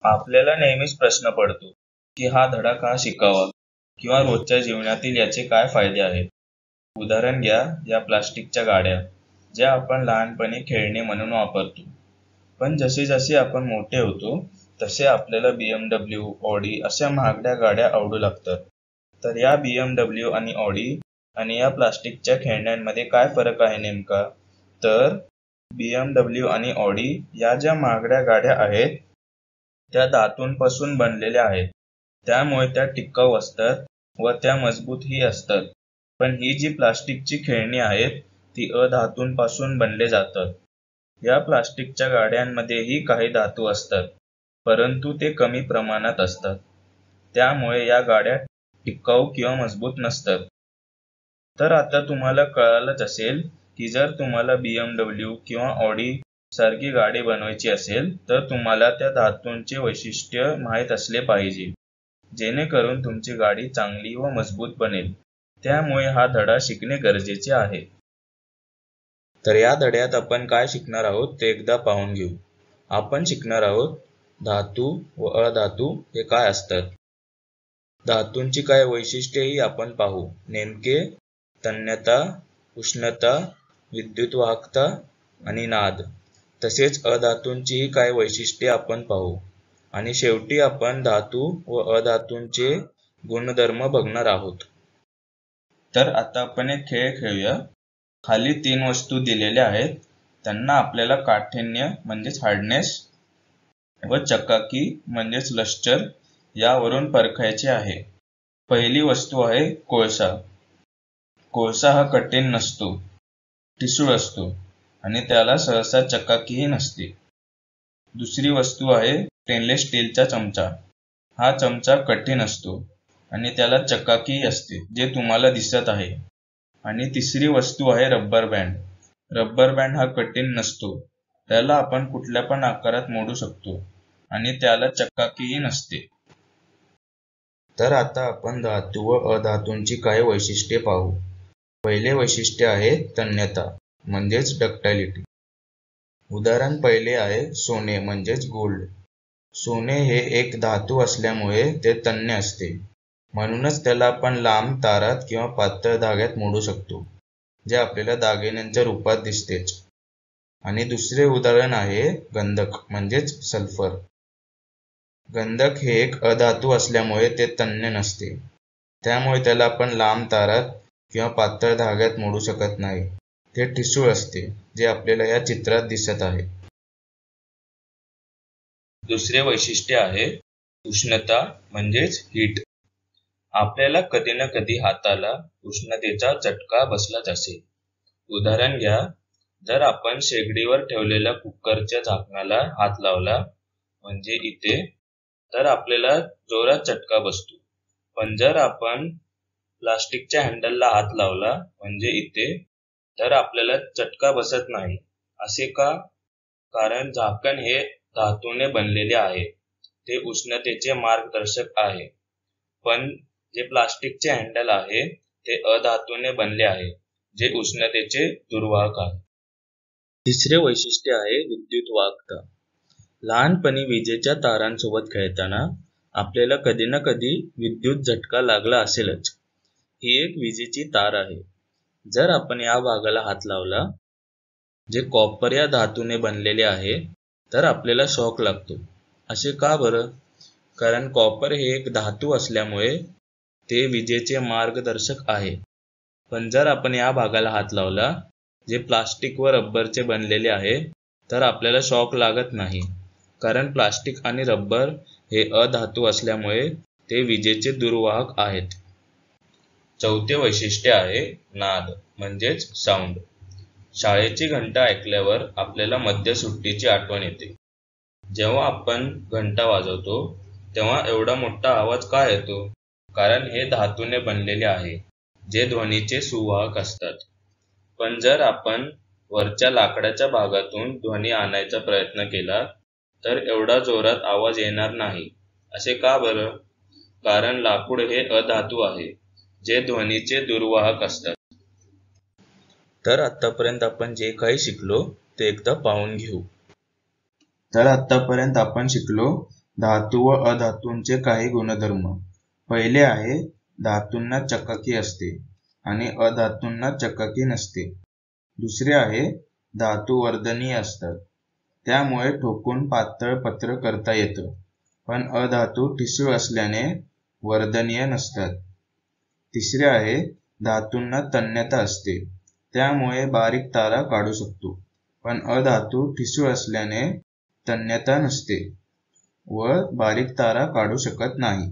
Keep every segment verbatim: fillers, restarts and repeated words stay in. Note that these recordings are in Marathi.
आपल्याला नेहमीच प्रश्न पडतो की हा धडा का शिकावा किंवा रोजच्या जीवनातील याचे काय फायदे आहेत. उदाहरण घ्या या प्लास्टिकच्या गाड्या, ज्या आपण लहानपणी खेळणे म्हणून वापरतो. पण जसे जसे आपण मोठे होतो तसे आपल्याला बीएमडब्ल्यू, ऑडी अशा महागड्या गाड्या आवडू लागतात. तर या बीएमडब्ल्यू आणि ऑडी आणि या प्लास्टिकच्या खेळण्यांमध्ये काय फरक आहे नेमका? तर बीएमडब्ल्यू आणि ऑडी या ज्या महागड्या गाड्या आहेत त्या धातूंपासून बनलेल्या आहेत, त्यामुळे त्या टिकाऊ असतात व त्या मजबूतही असतात. पण ही जी प्लास्टिकची खेळणी आहेत ती अधातूंपासून बनले जातात. या प्लास्टिकच्या गाड्यांमध्येही काही धातू असतात, परंतु ते कमी प्रमाणात असतात, त्यामुळे या गाड्या टिकाऊ किंवा मजबूत नसतात. तर आता तुम्हाला कळालंच असेल की जर तुम्हाला बीएमडब्ल्यू किंवा ऑडी सारखी गाडी बनवायची असेल तर तुम्हाला त्या धातूंचे वैशिष्ट्य माहीत असले पाहिजे, जेणेकरून तुमची गाडी चांगली व मजबूत बनेल. त्यामुळे हा धडा शिकणे गरजेचे आहे. तर या धड्यात आपण काय शिकणार आहोत ते एकदा पाहून घेऊ. आपण शिकणार आहोत धातू व अधातू हे काय असतात. धातूंची काय वैशिष्ट्येही आपण पाहू. नेमके तन्यता, उष्णता, विद्युतवाहकता आणि नाद. तसेच अधातूंचीही काय वैशिष्ट्ये आपण पाहू. आणि शेवटी आपण धातू व अधातूंचे गुणधर्म बघणार आहोत. तर आता आपण एक खेळ खेळूया. खाली तीन वस्तू दिलेल्या आहेत, त्यांना आपल्याला काठिण्य म्हणजेच हार्डनेस व चकाकी म्हणजेच लस्टर यावरून परखायचे आहे. पहिली वस्तू आहे कोळसा. कोळसा हा कठीण नसतो, ठिसूळ असतो आणि त्याला सहसा चकाकीही नसते. दुसरी वस्तू आहे स्टेनलेस स्टीलचा चमचा. हा चमचा कठीण असतो आणि त्याला चकाकी असते, जे तुम्हाला दिसत आहे. आणि तिसरी वस्तू आहे रबर बँड. रबर बँड हा कठीण नसतो, त्याला आपण कुठल्या पण आकारात मोडू शकतो आणि त्याला चकाकीही नसते. तर आता आपण धातू व अधातूंची काही वैशिष्ट्ये पाहू. पहिले वैशिष्ट्य आहे तन्यता म्हणजेच डक्टायलिटी. उदाहरण पहिले आहे सोने म्हणजेच गोल्ड. सोने हे एक धातू असल्यामुळे ते तन्य असते, म्हणूनच त्याला आपण लांब तारात किंवा पातळ धाग्यात मोडू शकतो, जे आपल्याला दागिन्यांच्या रूपात दिसतेच. आणि दुसरे उदाहरण आहे गंधक म्हणजेच सल्फर. गंधक हे एक अधातू असल्यामुळे ते तन्य नसते, त्यामुळे त्याला आपण लांब तारात किंवा पातळ धाग्यात मोडू शकत नाही. ते ठिसूळ असते, जे आपल्याला या चित्रात दिसत आहे. दुसरे वैशिष्ट्य आहे उष्णता म्हणजेच हीट. आपल्याला कधी ना कधी हाताला उष्णतेचा झटका बसलाच असेल. उदाहरण घ्या, जर आपण शेगडीवर ठेवलेल्या कुकरच्या झाकणाला हात लावला म्हणजे इथे, तर आपल्याला जोरात झटका बसतो. पण जर आपण प्लास्टिकच्या हँडलला हात लावला म्हणजे इथे, तर आपल्याला झटका बसत नाही. असे का? कारण झाकण हे धातूने बनलेले आहे, ते उष्णतेचे मार्गदर्शक आहे. पण जे प्लास्टिकचे हँडल आहे ते अधातूने बनले आहे, जे उष्णतेचे दुर्वाहक आहे. तिसरे वैशिष्ट्य आहे विद्युतवाहकता. लहानपणी विजेच्या तारांसोबत खेळताना आपल्याला कधी ना कधी विद्युत झटका लागला असेलच. ही एक विजेची तार आहे. जर आपण या भागाला हात लावला, जे कॉपर या धातूने बनलेले आहे, तर आपल्याला शॉक लागतो. असे का बरं? कारण कॉपर हे एक धातू असल्यामुळे ते विजेचे मार्गदर्शक आहे. पण जर आपण या भागाला हात लावला, जे प्लास्टिक व रबरचे बनलेले आहे, तर आपल्याला शॉक लागत नाही, कारण प्लास्टिक आणि रबर हे अधातू असल्यामुळे ते विजेचे दुर्वाहक आहेत. चौथे वैशिष्ट्य आहे नाद म्हणजेच साऊंड. शाळेची घंटा ऐकल्यावर आपल्याला मध्य सुट्टीची आठवण येते. जेव्हा आपण घंटा वाजवतो तेव्हा एवढा मोठा आवाज का येतो? कारण हे धातूने बनलेले आहे, जे ध्वनीचे सुवाहक असतात. पण जर आपण वरच्या लाकडाच्या भागातून ध्वनी आणायचा प्रयत्न केला तर एवढा जोरात आवाज येणार नाही. असे का बरं? कारण लाकूड हे अधातू आहे, जे ध्वनीचे दुर्वाहक असतात. तर आतापर्यंत आपण जे काही शिकलो ते एकदा पाहून घेऊ. तर आतापर्यंत आपण शिकलो धातू व अधातूंचे काही गुणधर्म. पहिले आहे धातूंना चकाकी असते आणि अधातूंना चकाकी नसते. दुसरे आहे धातू वर्धनीय असतात, त्यामुळे ठोकून पातळ पत्र करता येतं, पण अधातू ठिसूळ असल्याने वर्धनीय नसतात. तिसरे आहे धातूंना तन्यता असते, त्यामुळे बारीक तारा काढू शकतो, पण अधातू ठिसूळ असल्याने तन्यता नसते व बारीक तारा काढू शकत नाही.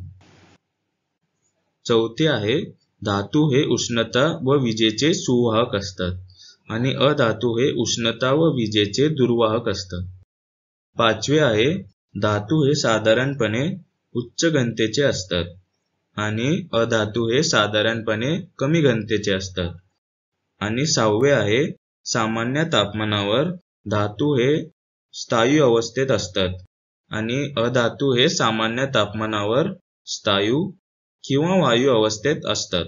चौथे आहे धातू हे उष्णता व विजेचे सुवाहक असतात आणि अधातू हे उष्णता व विजेचे दुर्वाहक असतात. पाचवे आहे धातू हे साधारणपणे उच्च घनतेचे असतात आणि अधातू हे साधारणपणे कमी घनतेचे असतात. आणि सहावे आहे सामान्य तापमानावर धातू हे स्थायू अवस्थेत असतात आणि अधातू हे सामान्य तापमानावर स्थायू किंवा वायू अवस्थेत असतात.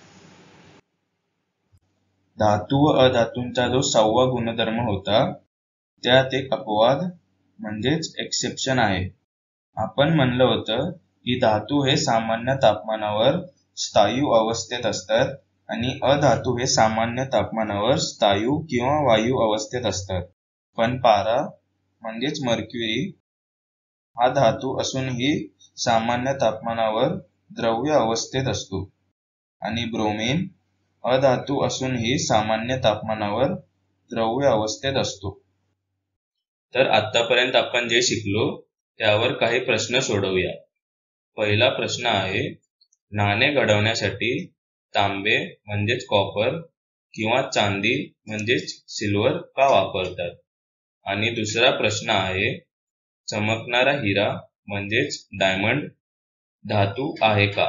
धातू व अधातूंचा जो सहावा गुणधर्म होता त्यात एक अपवाद म्हणजेच एक्सेप्शन आहे. आपण म्हणलं होतं की धातू हे सामान्य तापमानावर स्थायू अवस्थेत असतात आणि अधातू हे सामान्य तापमानावर स्थायू किंवा वायू अवस्थेत असतात. पण पारा म्हणजेच मर्क्युरी हा धातू असूनही सामान्य तापमानावर द्रव्य अवस्थेत असतो आणि ब्रोमीन अधातू असूनही सामान्य तापमानावर द्रव्य अवस्थेत असतो. तर आतापर्यंत आपण जे शिकलो त्यावर काही प्रश्न सोडवूया. पहिला प्रश्न आहे, नाणे घडवण्यासाठी तांबे म्हणजेच कॉपर किंवा चांदी म्हणजेच सिल्वर का वापरतात? आणि दुसरा प्रश्न आहे, चमकणारा हिरा म्हणजेच डायमंड धातू आहे का?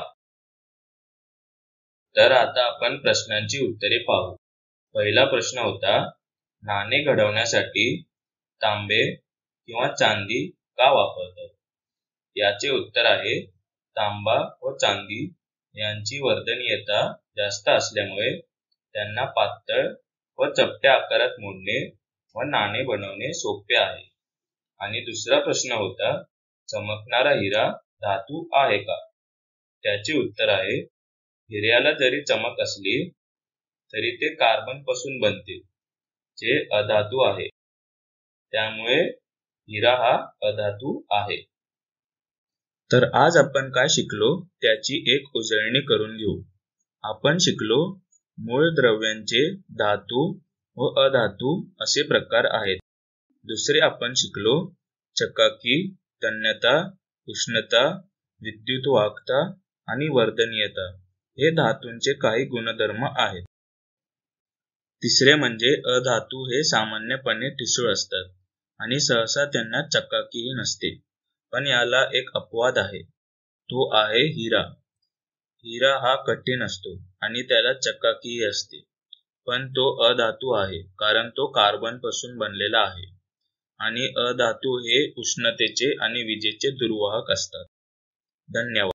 तर आता आपण प्रश्नांची उत्तरे पाहू. पहिला प्रश्न होता, नाणे घडवण्यासाठी तांबे किंवा चांदी का वापरतात? याचे उत्तर आहे, तांबा व चांदी यांची वर्धनीयता जास्त असल्यामुळे त्यांना पातळ व चपट्या आकारात मोडणे व नाणे बनवणे सोपे आहे. आणि दुसरा प्रश्न होता, चमकणारा हिरा धातू आहे का? त्याचे उत्तर आहे, हिऱ्याला जरी चमक असली तरी ते कार्बन पासून बनते, जे अधातू आहे. त्यामुळे हिरा हा अधातू आहे. तर आज आपण काय शिकलो त्याची एक उजळणी करून घेऊ. आपण शिकलो मूळ द्रव्यांचे धातू व अधातू असे प्रकार आहेत. दुसरे आपण शिकलो चकाकी, तन्यता, उष्णता, विद्युतवाहकता आणि वर्धनीयता हे धातूंचे काही गुणधर्म आहेत. तिसरे म्हणजे अधातू हे सामान्यपणे ठिसूळ असतात आणि सहसा त्यांना चकाकीही नसते. पण याला एक अपवाद आहे, तो आहे हिरा. हिरा हा कठीण असतो आणि त्याला चकाकीही असते, पण तो अधातू आहे कारण तो कार्बन पासून बनलेला आहे. आणि अधातू हे उष्णतेचे आणि विजेचे दुर्वाहक असतात. धन्यवाद.